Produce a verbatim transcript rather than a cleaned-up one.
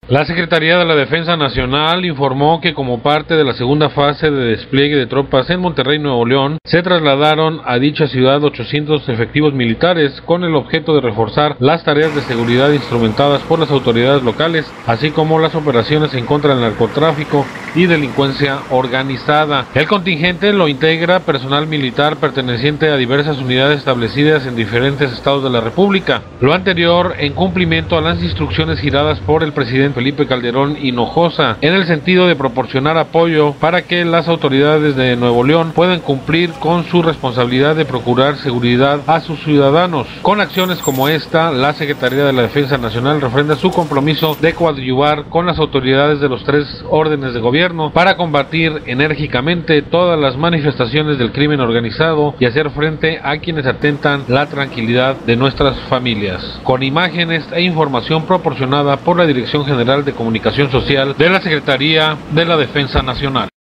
La Secretaría de la Defensa Nacional informó que como parte de la segunda fase de despliegue de tropas en Monterrey, Nuevo León, se trasladaron a dicha ciudad ochocientos efectivos militares con el objeto de reforzar las tareas de seguridad instrumentadas por las autoridades locales, así como las operaciones en contra del narcotráfico y delincuencia organizada. El contingente lo integra personal militar perteneciente a diversas unidades establecidas en diferentes estados de la República. Lo anterior en cumplimiento a las instrucciones giradas por el presidente Felipe Calderón Hinojosa, en el sentido de proporcionar apoyo para que las autoridades de Nuevo León puedan cumplir con su responsabilidad de procurar seguridad a sus ciudadanos. Con acciones como esta, la Secretaría de la Defensa Nacional refrenda su compromiso de coadyuvar con las autoridades de los tres órdenes de gobierno para combatir enérgicamente todas las manifestaciones del crimen organizado y hacer frente a quienes atentan la tranquilidad de nuestras familias. Con imágenes e información proporcionada por la Dirección General de Comunicación Social de la Secretaría de la Defensa Nacional.